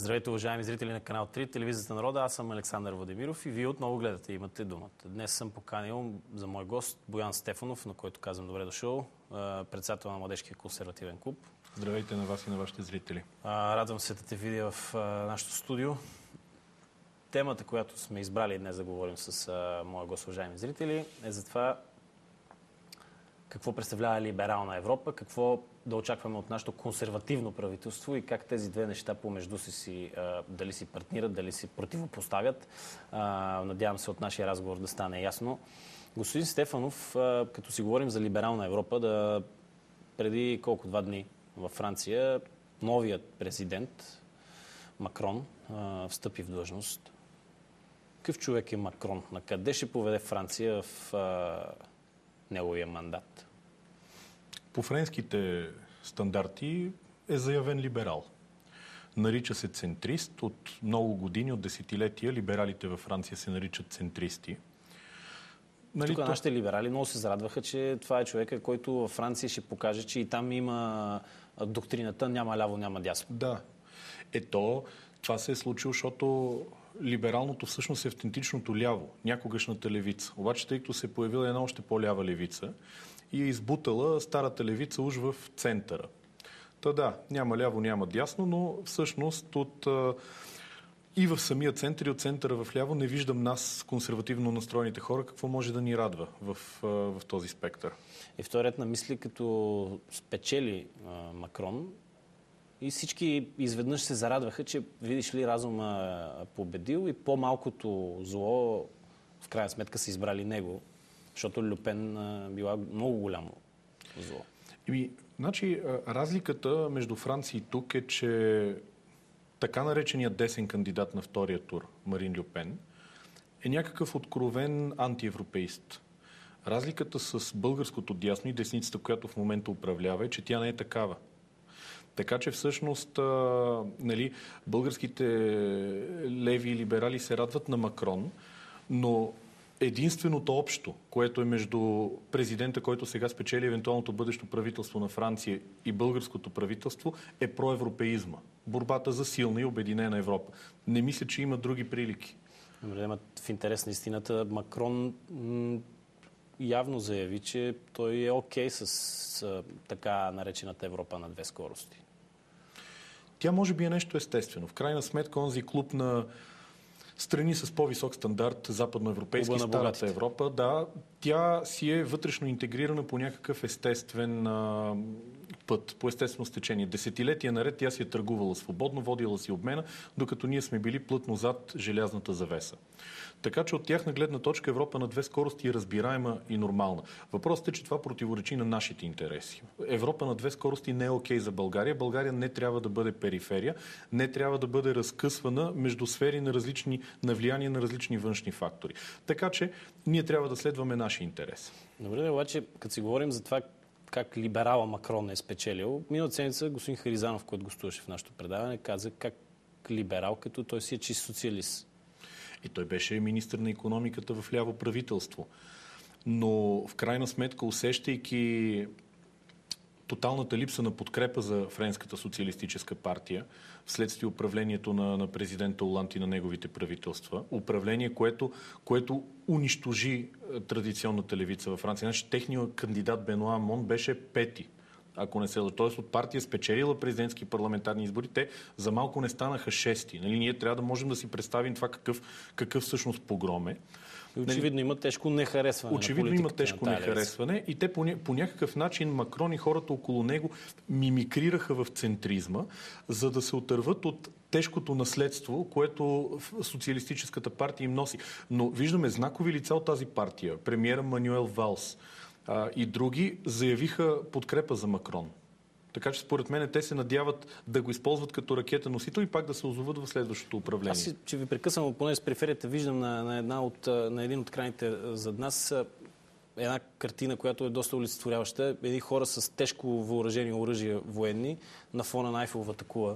Здравейте, уважаеми зрители на канал 3, телевизията Народа. Аз съм Александър Владимиров и вие отново гледате, имате думата. Днес съм поканил за мой гост Боян Стефанов, на който казвам добре дошъл, председател на Младежкия консервативен клуб. Здравейте на вас и на вашите зрители. Радвам се да те видя в нашото студио. Темата, която сме избрали днес да говорим с моя гост, уважаеми зрители, е за това какво представлява либерална Европа, какво да очакваме от нашето консервативно правителство и как тези две неща помежду си дали си партнират, дали си противопоставят. Надявам се от нашия разговор да стане ясно. Господин Стефанов, като си говорим за либерална Европа, преди два дни във Франция новият президент Макрон встъпи в длъжност. Какъв човек е Макрон? На къде ще поведе Франция в неговия мандат? По френските стандарти е заявен либерал. Нарича се центрист. От много години, от десетилетия, либералите във Франция се наричат центристи. Тук нашите либерали много се зарадваха, че това е човека, който във Франция ще покаже, че и там има доктрината няма ляво, няма дясно. Да. Това се е случило, защото либералното всъщност е автентичното ляво, някогашната левица. Обаче, тъй като се е появила една още по-лява левица и е избутала старата левица уж в центъра. Няма ляво, няма дясно, но всъщност и в самия център, и от центъра в ляво не виждам нас, консервативно настроените хора, какво може да ни радва в този спектър. И втори ред на мисли, като спечели Макрон, и всички изведнъж се зарадваха, че видиш ли разума победил и по-малкото зло в крайна сметка са избрали него, защото Люпен била много голямо зло. Разликата между Франция и тук е, че така нареченият десен кандидат на втория тур, Марин Люпен, е някакъв откровен антиевропеист. Разликата с българското дясно и десницата, която в момента управлява, е, че тя не е такава. Така че всъщност българските леви и либерали се радват на Макрон, но единственото общо, което е между президента, който сега спечели евентуалното бъдещо правителство на Франция, и българското правителство, е проевропеизма. Борбата за силна и обединена Европа. Не мисля, че има други прилики. В интерес на истината, Макрон явно заяви, че той е окей с така наречената Европа на две скорости. Тя може би е нещо естествено. В крайна сметка, онзи клуб на страни с по-висок стандарт, западноевропейски, старата Европа, тя си е вътрешно интегрирана по някакъв естествен път, по естествено стечение. Десетилетия наред тя си е търгувала свободно, водила си обмена, докато ние сме били плътно зад желязната завеса. Така че от тяхна гледна точка Европа на две скорости е разбираема и нормална. Въпросът е, че това противоречи на нашите интереси. Европа на две скорости не е окей за България. България не трябва да бъде периферия, не трябва да бъде разкъсвана между сфери на влияние на различни външни фактори. Така че ние трябва да следваме нашия интерес. Добре, обаче, като си говорим за това как либерала Макрон е спечелил, миналата седмица господин Харизанов, който гостуваше в нашото предаване, каза как либерал, като той си е чист социалист. И той беше министър на икономиката в ляво правителство. Но в крайна сметка, усещайки тоталната липса на подкрепа за Френската социалистическа партия, вследствие управлението на президента Оланд и на неговите правителства, управление, което унищожи традиционната левица във Франция. Значи, техният кандидат Бенуа Мон беше пети, ако не се лъжа. Тоест от партия спечелила президентски парламентарни избори, те за малко не станаха шести. Ние трябва да можем да си представим това какъв всъщност погром е. Очевидно има тежко нехаресване. Очевидно има тежко нехаресване и те по някакъв начин Макрон и хората около него мимикрираха в центризма, за да се отърват от тежкото наследство, което социалистическата партия им носи. Но виждаме знакови лица от тази партия. Премиера Мануел Валс и други заявиха подкрепа за Макрон. Така че според мен те се надяват да го използват като ракета носител и пак да се озоват в следващото управление. Аз че ви прекъсвам, поне с периферията, виждам на един от крайните зад нас една картина, която е доста олицетворяваща. Едни хора с тежко въоръжени оръжия военни на фона на Айфеловата кула.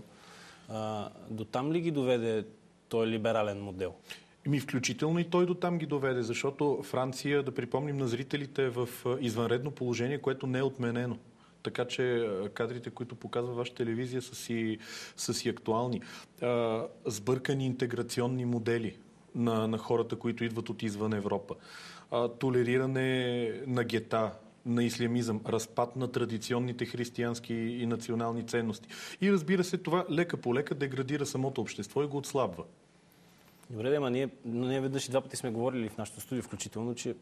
До там ли ги доведе този либерален модел? Включително и той до там ги доведе, защото Франция, да припомним на зрителите, е в извънредно положение, което не е отменено. Така че кадрите, които показва ваша телевизия, са си актуални. Сбъркани интеграционни модели на хората, които идват от извън Европа. Толериране на гета, на ислямизъм, разпад на традиционните християнски и национални ценности. И разбира се, това лека по лека деградира самото общество и го отслабва. Добре, ама ние веднъж и два пъти сме говорили в нашото студио, включително, че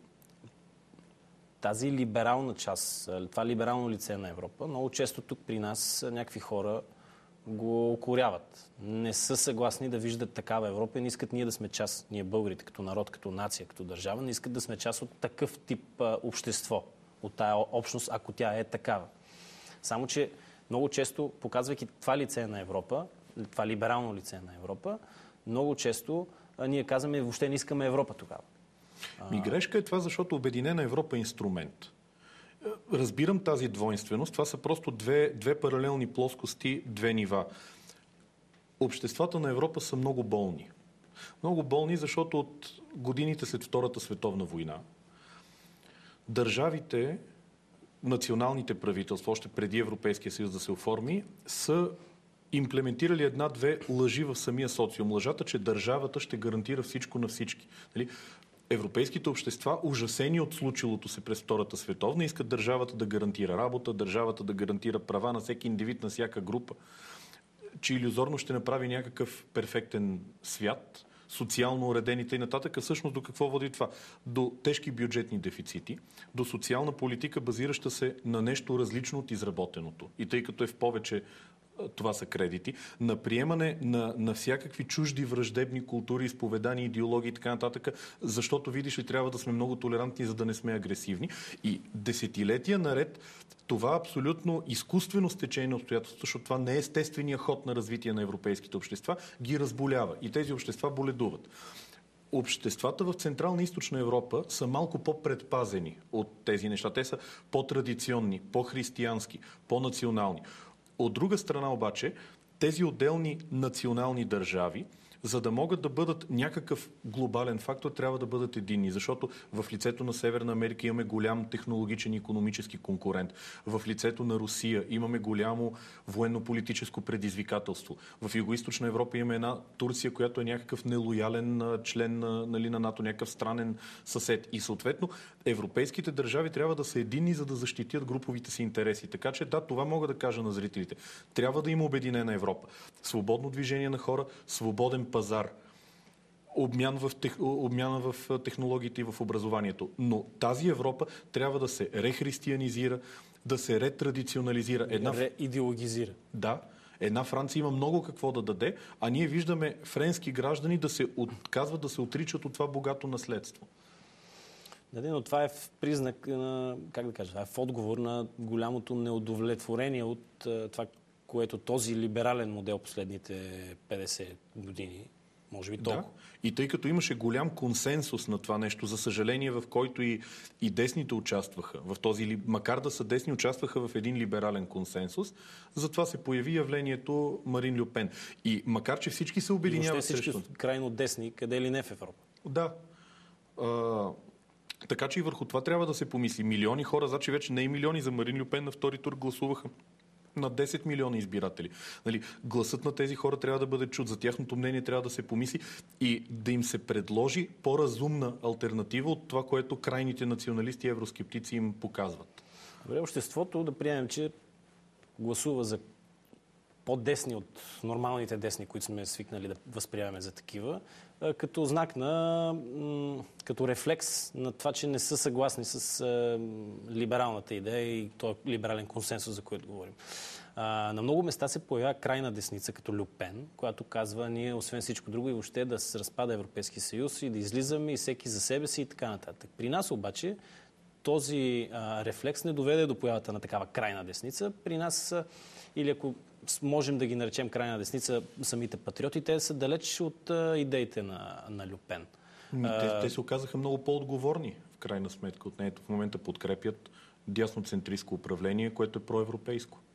тази либерална част, това либерално лице на Европа, много често тук при нас някакви хора го укоряват. Не са съгласни да виждат такава Европа и не искат ние да сме част, ние българите, като народ, като нация, като държава, не искат да сме част от такъв тип общество, от тая общност, ако тя е такава. Само че много често, показвайки това лице на Европа, това либерално лице на Европа, много често ние казваме, въобще не искаме Европа тогава. Грешка е това, защото Обединена Европа е инструмент. Разбирам тази двойственост. Това са просто две паралелни плоскости, две нива. Обществата на Европа са много болни. Много болни, защото от годините след Втората световна война държавите, националните правителства, още преди Европейския съюз да се оформи, са имплементирали една-две лъжи в самия социум. Лъжата, че държавата ще гарантира всичко на всички. Европейските общества, ужасени от случилото се през Втората световна, искат държавата да гарантира работа, държавата да гарантира права на всеки индивид, на всяка група, че илюзорно ще направи някакъв перфектен свят, социално уредените и нататък. Всъщност до какво води това? До тежки бюджетни дефицити, до социална политика, базираща се на нещо различно от изработеното. И тъй като е в повече, това са кредити, на приемане на всякакви чужди враждебни култури, изповедания, идеологии и така нататък, защото, видиш ли, трябва да сме много толерантни, за да не сме агресивни. И десетилетия наред това абсолютно изкуствено стечение на обстоятелството, защото това не е естествения ход на развитие на европейските общества, ги разболява. И тези общества боледуват. Обществата в Централна и Източна Европа са малко по-предпазени от тези неща. Те са по-традиционни, по-християнски, по-национални. От друга страна обаче, тези отделни национални държави, за да могат да бъдат някакъв глобален фактор, трябва да бъдат единни. Защото в лицето на Северна Америка имаме голям технологичен и икономически конкурент. В лицето на Русия имаме голямо военно-политическо предизвикателство. В Югоизточна Европа имаме една Турция, която е някакъв нелоялен член на НАТО, някакъв странен съсед. И съответно европейските държави трябва да са единни, за да защитят груповите си интереси. Така че да, това мога да кажа на зрителите. Трябва да има обединена Европа. Свободно движение на хора, свободен пазар, обмяна в технологиите и в образованието. Но тази Европа трябва да се рехристиянизира, да се ретрадиционализира. Реидеологизира. Да. Една Франция има много какво да даде, а ние виждаме френски граждани да се отказват, да се отричат от това богато наследство. Да, но това е в признак на, как да кажа, това е в отговор на голямото неудовлетворение от това, което този либерален модел последните 50 години, може би толкова. Да. И тъй като имаше голям консенсус на това нещо, за съжаление, в който и десните участваха, макар да са десни, участваха в един либерален консенсус, затова се появи явлението Марин Льо Пен. И макар, че всички се обединяват срещу... всички крайно десни, къде ли не в Европа. Да. Така че и върху това трябва да се помисли. Милиони хора, значи вече не и милиони, за Марин Льо Пен на втори тур гласуваха на 10 милиона избиратели. Гласът на тези хора трябва да бъде чут, за тяхното мнение трябва да се помисли и да им се предложи по-разумна алтернатива от това, което крайните националисти и евроскептици им показват. Добре, обществото да приемем, че гласува за по-десни от нормалните десни, които сме свикнали да възприемаме за такива, като знак като рефлекс на това, че не са съгласни с либералната идея и този либерален консенсус, за който говорим. На много места се появява крайна десница, като Льо Пен, която казва, ние освен всичко друго и въобще да се разпада Европейския съюз и да излизаме и всеки за себе си и така нататък. При нас обаче този рефлекс не доведе до появата на такава крайна десница. При нас, или ако можем да ги наречем крайна десница, самите патриоти, те са далеч от идеите на Льо Пен. Те се оказаха много по-отговорни, в крайна сметка, от неето. В момента подкрепят дясноцентристско управление, което е проевропейско.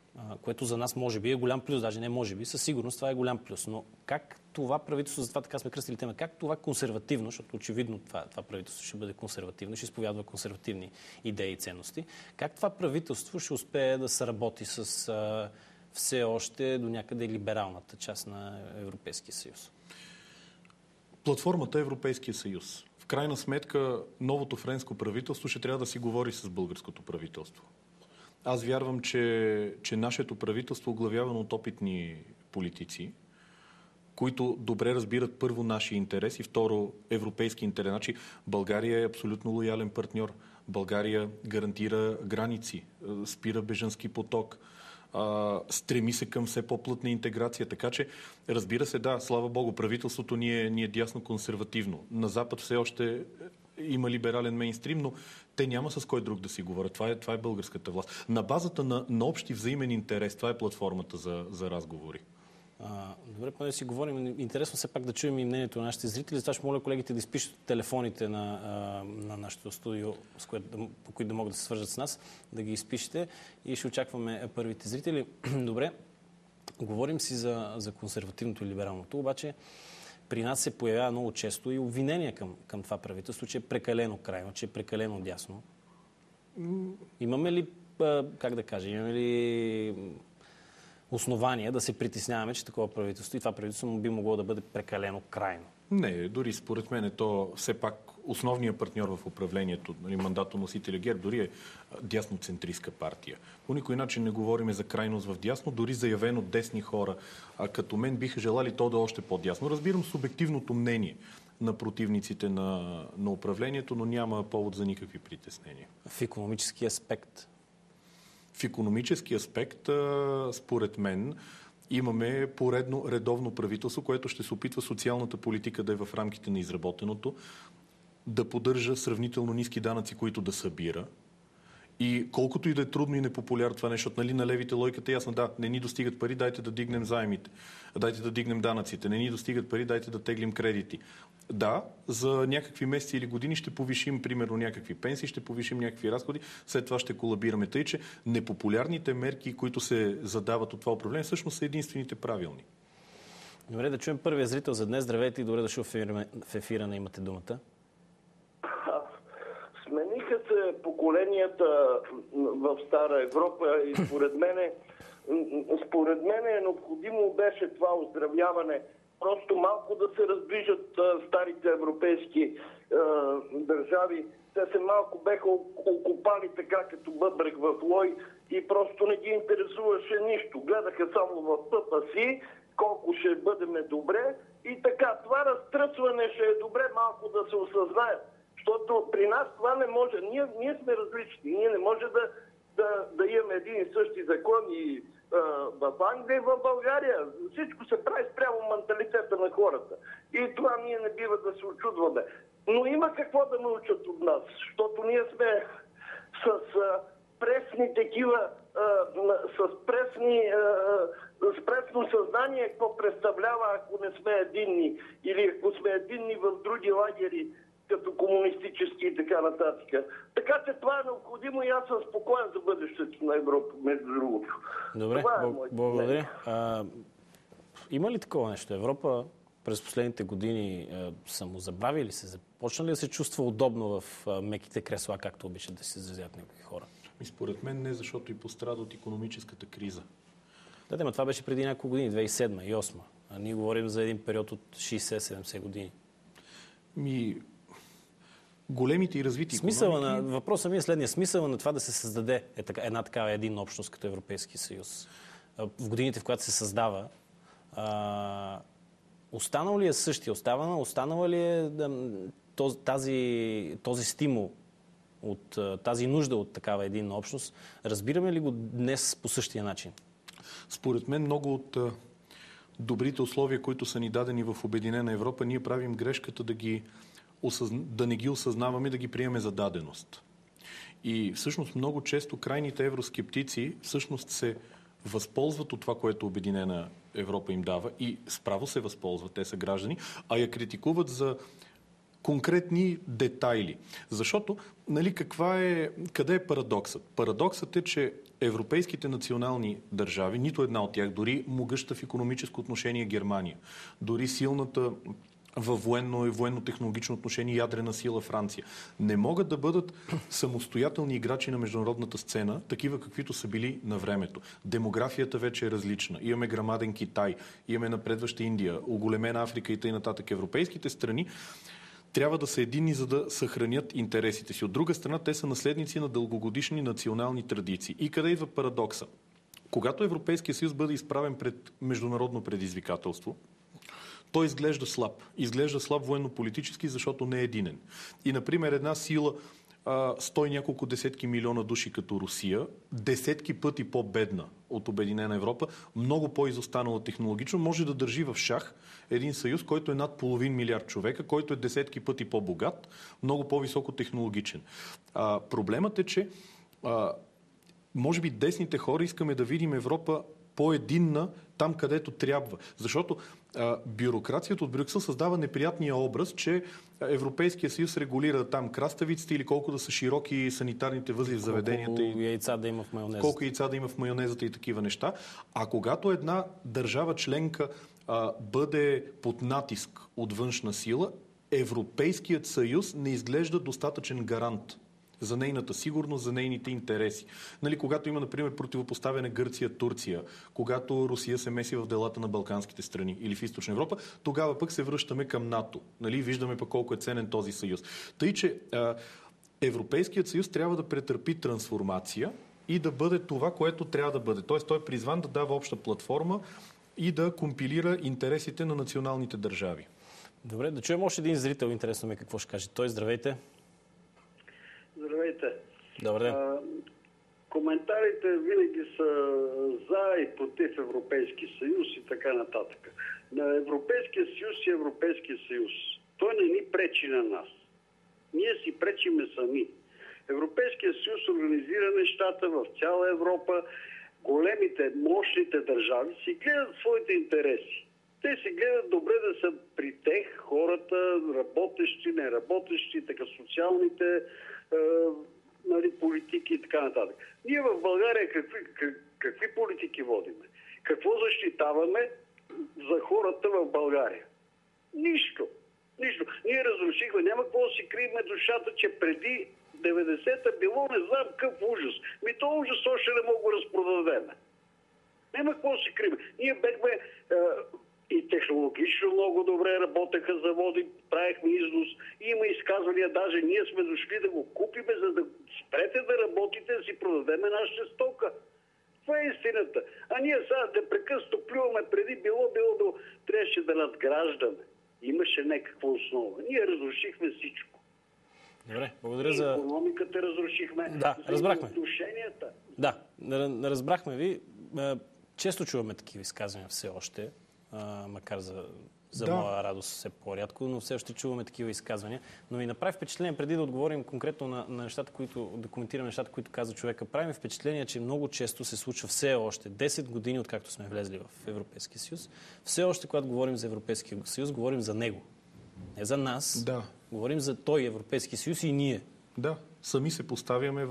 което за нас може би е голям плюс, даже не може би, със сигурност това е голям плюс. Но как това правителство, затова така сме кръстили тема, как това консервативно, защото очевидно това правителство ще бъде консервативно, ще изповядва консервативни идеи и ценности, как това правителство ще успее да се работи с все още до някъде либералната част на Европейския съюз? Платформата е Европейския съюз. В крайна сметка, новото френско правителство ще трябва да си говори с българското правителство. Аз вярвам, че нашето правителство, оглавявано от опитни политици, които добре разбират първо нашия интерес и второ европейски интерес. Значи България е абсолютно лоялен партньор. България гарантира граници, спира бежански поток, стреми се към все по-плътна интеграция. Така че, разбира се, да, слава Богу, правителството ни е дясно консервативно. На Запад все още има либерален мейнстрим, но те няма с кой друг да си говорят. Това е българската власт. На базата на общи взаимен интерес, това е платформата за разговори. Добре, поне да си говорим. Интересно все пак да чуем и мнението на нашите зрители. Затова ще моля колегите да изпишат телефоните на нашето студио, по които да могат да се свържат с нас, да ги изпишете и ще очакваме първите зрители. Добре, говорим си за консервативното и либералното, обаче при нас се появява много често и обвинения към това правителство, че е прекалено крайно, че е прекалено дясно. Имаме ли, как да кажа, имаме ли основания да се притесняваме, че такова правителство и това правителство би могло да бъде прекалено крайно? Не, дори според мен то все пак основният партньор в управлението, мандатоносителя ГЕРБ, дори е дясноцентристка партия. По никой начин не говорим за крайност в дясно, дори заявено десни хора, като мен биха желали то да е още по-дясно. Разбирам субективното мнение на противниците на управлението, но няма повод за никакви притеснения. В икономически аспект? В икономически аспект, според мен, имаме поредно редовно правителство, което ще се опитва социалната политика да е в рамките на изработеното, да поддържа сравнително ниски данъци, които да събира. И колкото и да е трудно и непопулярно това нещо, нали, на левите логиката е ясна, да, не ни достигат пари, дайте да дигнем заемите, дайте да дигнем данъците, не ни достигат пари, дайте да теглим кредити. Да, за някакви месеци или години ще повишим, примерно, някакви пенсии, ще повишим някакви разходи, след това ще колабираме. Тъй, че непопулярните мерки, които се задават от това управление, всъщност са единствените правилни. Добре, да чуем първия зрител за днес. Здравейте и добре дошъл в ефира на Имате думата. Смениха се поколенията в Стара Европа и според мен е необходимо беше това оздравяване. Просто малко да се раздвижат старите европейски държави. Те се малко беха окопали така като бъбрек в лой и просто не ги интересуваше нищо. Гледаха само в пъпа си, колко ще бъдеме добре и така. Това разтръсване ще е добре малко да се осъзнаят. Защото при нас това не може. Ние сме различни. Ние не може да имаме един и същи закон и в Англия и в България. Всичко се прави спрямо менталитета на хората. И това ние не бива да се очудваме. Но има какво да научат от нас. Защото ние сме с пресни такива, с пресно съзнание какво представлява, ако не сме единни. Или ако сме единни в други лагери, като комунистически и така нататък. Така че това е необходимо и аз съм спокоен за бъдещето на Европа, между другото. Добре, благодаря. Има ли такова нещо? Европа през последните години самозабрави ли се? Започна ли да се чувства удобно в меките кресла, както обичат да се изразят някакви хора? И според мен не, защото и пострада от икономическата криза. Да, но това беше преди няколко години, 2007 и 2008. А ние говорим за един период от 60-70 години. Големите и развити икономики... Въпросът ми е следния. Смисъла на това да се създаде една такава единна общност като Европейски съюз. В годините, в която се създава, останал ли е същия? Останала ли е този стимул, от тази нужда от такава единна общност? Разбираме ли го днес по същия начин? Според мен много от добрите условия, които са ни дадени в Обединена Европа, ние правим грешката да не ги осъзнаваме, да ги приемем за даденост. И всъщност много често крайните евроскептици всъщност се възползват от това, което Обединена Европа им дава и справо се възползват, те са граждани, а я критикуват за конкретни детайли. Защото, къде е парадоксът? Парадоксът е, че европейските национални държави, нито една от тях, дори могъща в икономическо отношение Германия, дори силната във военно и военно-технологично отношение ядрена сила Франция, не могат да бъдат самостоятелни играчи на международната сцена, такива каквито са били на времето. Демографията вече е различна. Имаме грамаден Китай, имаме напредваща Индия, оголемена Африка и т.н. Европейските страни трябва да са единни, за да съхранят интересите си. От друга страна, те са наследници на дългогодишни национални традиции. И къде идва парадокса? Когато Европейския съюз бъде изправен пред международно предизвикателство, той изглежда слаб. Изглежда слаб военно-политически, защото не е единен. И, например, една сила, 100 и няколко десетки милиона души като Русия, десетки пъти по-бедна от Обединена Европа, много по-изостанала технологично, може да държи в шах един съюз, който е над половин милиард човека, който е десетки пъти по-богат, много по-високо технологичен. Проблемът е, че може би десните хора искаме да видим Европа по-единна там, където трябва. Защото бюрокрацията от Брюксел създава неприятния образ, че Европейския съюз регулира там краставиците или колко да са широки санитарните възли в заведенията. Колко яйца да има в майонезата. Колко яйца да има в майонезата и такива неща. А когато една държава членка бъде под натиск от външна сила, Европейският съюз не изглежда достатъчен гарант за нейната сигурност, за нейните интереси. Нали, когато има, например, противопоставяне Гърция-Турция, когато Русия се меси в делата на балканските страни или в Източна Европа, тогава пък се връщаме към НАТО. Нали, виждаме пък колко е ценен този съюз. Тъй, че Европейският съюз трябва да претърпи трансформация и да бъде това, което трябва да бъде. Тоест, той е призван да дава обща платформа и да компилира интересите на националните държави. Добре, да чуем още един зрител. Интересно ме какво ще каже той. Здравейте. Здравейте. Добър ден. Коментарите винаги са за и против Европейски съюз и така нататък. На Европейския съюз и Европейския съюз. Той не ни пречи на нас. Ние си пречиме сами. Европейския съюз организира нещата в цяла Европа. Големите, мощните държави си гледат своите интереси. Те си гледат добре да са при тях хората, работещи, неработещи, така социалните политики и така нататък. Ние в България какви политики водиме? Какво защитаваме за хората в България? Нищо. Нищо. Ние разрушихме. Няма какво да си криеме душата, че преди 90-та било не знам какъв ужас. То ужас още не мога да разпродадеме. Няма какво да си криеме. Ние бехме и технологично много добре работеха заводи, правихме износ. Има изказвания, даже ние сме дошли да го купиме, за да спрете да работите, да си продадеме нашата стока. Това е истината. А ние сега непрекъснато плюваме преди било, трябваше да надграждаме. Имаше някаква основа. Ние разрушихме всичко. Добре, благодаря за... Икономиката разрушихме. Да, разбрахме. Отношенията. Да, разбрахме ви. Често чуваме такива изказвания все още. Макар за моя радост все по-рядко, но все още чуваме такива изказвания. Но ми направи впечатление, преди да отговорим конкретно на нещата, да коментираме нещата, които каза човека, прави впечатление, че много често се случва все още, 10 години откакто сме влезли в Европейския съюз, все още, когато говорим за Европейския съюз, говорим за него. Не за нас, говорим за той, Европейски съюз и ние. Да, сами се поставяме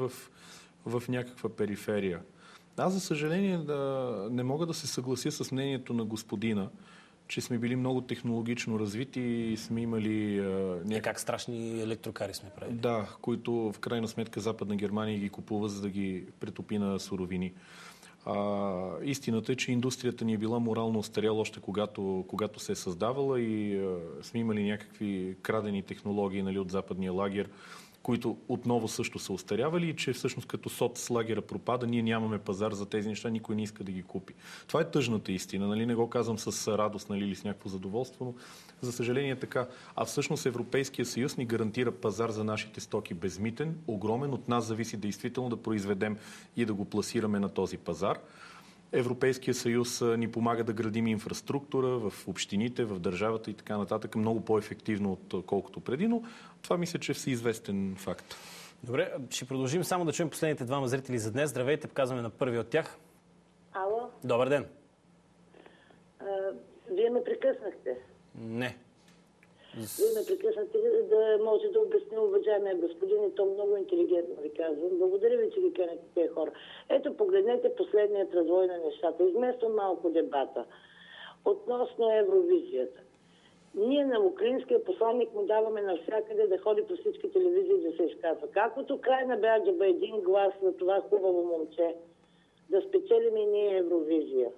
в някаква периферия. Аз, за съжаление, не мога да се съглася с мнението на господина, че сме били много технологично развити и сме имали... Как страшни електрокари сме правили. Да, които в крайна сметка Западна Германия ги купува, за да ги претопи на суровини. Истината е, че индустрията ни е била морално остаряла още когато се е създавала и сме имали някакви крадени технологии от западния лагер, които отново също са остарявали и че всъщност като соцлагера пропада, ние нямаме пазар за тези неща, никой не иска да ги купи. Това е тъжната истина. Не го казвам с радост или с някакво задоволство, но за съжаление е така. А всъщност Европейския съюз ни гарантира пазар за нашите стоки безмитен, огромен. От нас зависи действително да произведем и да го пласираме на този пазар. Европейския съюз ни помага да градим инфраструктура в общините, в държавата и така нататък, много по-ефективно отколкото преди, но това мисля, че е всеизвестен факт. Добре, ще продължим само да чуем последните двама зрители за днес. Здравейте, показваме на първи от тях. Ало? Добър ден. Вие ме прекъснахте. Не. Вие ме прекъснате да може да обясни уважаемия господин, и то много интелигентно ви казвам. Благодаря ви, че ги канете тези хора. Ето, погледнете последният развой на нещата. Измествам малко дебата. Относно Евровизията. Ние на украинския посланник му даваме навсякъде да ходи по всички телевизии да се изказва. Как от Украйна бяга един глас за това хубаво момче да спечелим и ние Евровизия?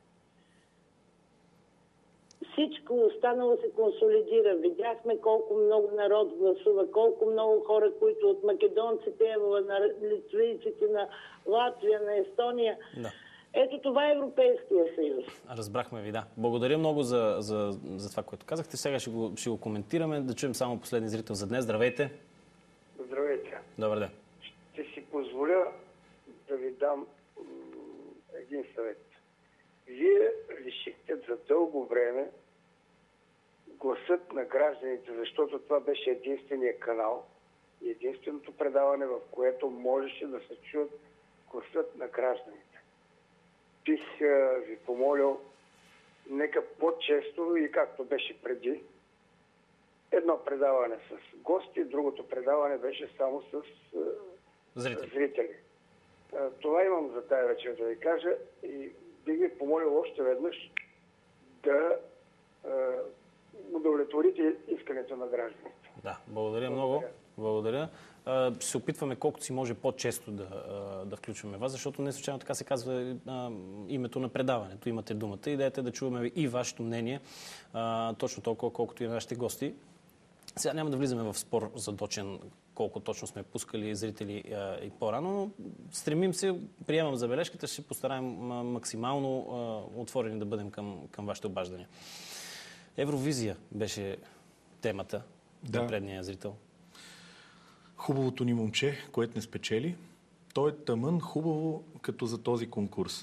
Всичко останало се консолидира. Видяхме колко много народ гласува, колко много хора, които от македонците, на литвийците, на Латвия, на Естония. Да. Ето това е Европейския съюз. Разбрахме ви, да. Благодаря много за това, което казахте. Сега ще го коментираме. Да чуем само последния зрител за днес. Здравейте. Здравейте. Добър ден. Ще си позволя да ви дам един съвет. Вие лишихте за дълго време гласът на гражданите, защото това беше единствения канал и единственото предаване, в което можеше да се чуят гласът на гражданите. Бих ви помолил, нека по-често и както беше преди, едно предаване с гости, другото предаване беше само с зрители. Това имам за тая вечер да ви кажа и бих ви помолил още веднъж да удовлетворите искането на гражданите. Да, благодаря много. Благодаря. Ще се опитваме колкото си може по-често да включваме вас, защото не случайно така се казва името на предаването. Имате думата. Идеята е да чуваме и вашето мнение, точно толкова, колкото и на нашите гости. Сега няма да влизаме в спор задочен колко точно сме пускали зрители и по-рано, но стремим се, приемам забележката, ще постараем максимално отворени да бъдем към вашите обаждания. Евровизия беше темата за предния зрител. Хубавото ни момче, което не спечели, той е тъмън, хубаво като за този конкурс.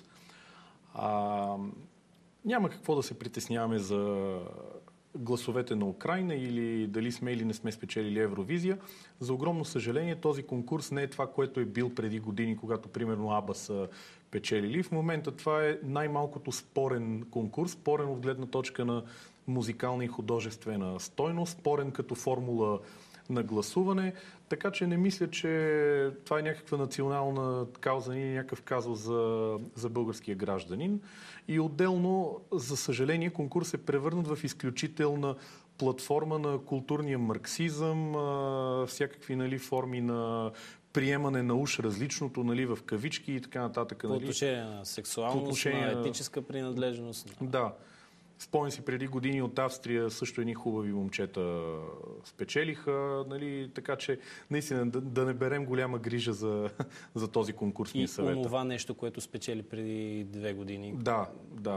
Няма какво да се притесняваме за гласовете на Украйна или дали сме или не сме спечелили Евровизия. За огромно съжаление, този конкурс не е това, което е бил преди години, когато примерно АБА са печелили. В момента това е най-малкото спорен конкурс, спорен от гледна точка на музикална и художествена стойност, спорен като формула на гласуване, така че не мисля, че това е някаква национална кауза или някакъв казус за българския гражданин. И отделно, за съжаление, конкурс е превърнат в изключителна платформа на културния марксизъм, всякакви форми на приемане на уж различното, в кавички и така нататък. По отношение на сексуалност, на етническа принадлежност. Да. Спомням си преди години от Австрия също едни хубави момчета спечелиха, така че наистина да не берем голяма грижа за този конкурс. И онова нещо, което спечели преди 2 години. Да.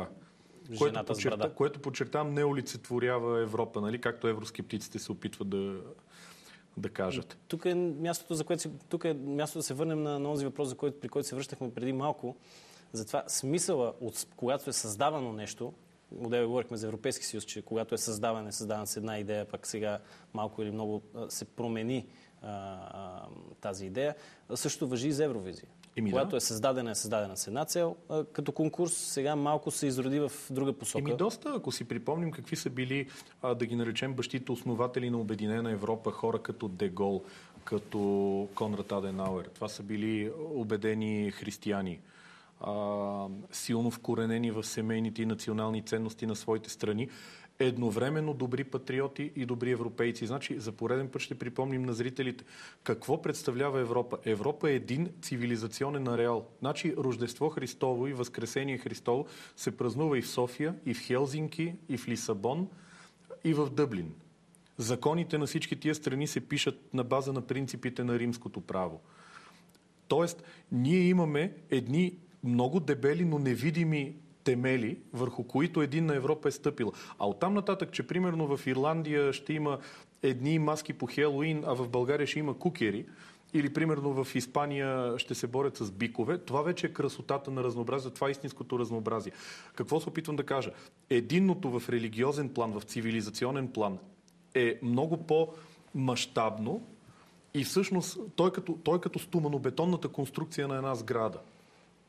Което подчертавам не олицетворява Европа, както евроскептиците се опитват да кажат. Тук е мястото, да се върнем на този въпрос, при който се връщахме преди малко. Затова смисъла, когато е създавано нещо, отдеве говорихме за Европейски съюз, че когато е създавана с една идея, пък сега малко или много се промени тази идея. Също важи и за Евровизия. Когато е създадена с една цел, като конкурс сега малко се изроди в друга посока. Доста, ако си припомним какви са били, да ги наречем бащите основатели на Обединена Европа, хора като Де Гол, като Конрад Аденауер. Това са били убедени християни, силно вкоренени в семейните и национални ценности на своите страни, едновременно добри патриоти и добри европейци. Значи, за пореден път ще припомним на зрителите какво представлява Европа. Европа е един цивилизационен ареал. Значи, Рождество Христово и Възкресение Христово се празнува и в София, и в Хелзинки, и в Лисабон, и в Дъблин. Законите на всички тия страни се пишат на база на принципите на римското право. Тоест, ние имаме едни много дебели, но невидими темели, върху които единна Европа е стъпила. А оттам нататък, че примерно в Ирландия ще има едни маски по Хелоуин, а в България ще има кукери, или примерно в Испания ще се борят с бикове, това вече е красотата на разнообразие, това е истинското разнообразие. Какво се опитвам да кажа? Единното в религиозен план, в цивилизационен план е много по-мащабно и всъщност той като стоманобетонната конструкция на една сграда.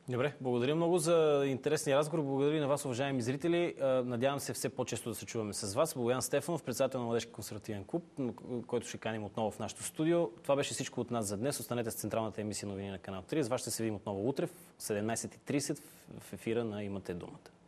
Добре, благодаря много за интересния разговор. Благодаря на вас, уважаеми зрители. Надявам се все по-често да се чуваме с вас. Богдан Стефанов, председател на Младежки консервативен клуб, който ще каним отново в нашото студио. Това беше всичко от нас за днес. Останете с централната емисия новини на Канал 3. С вас ще се видим отново утре в 17:30 в ефира на Имате думата.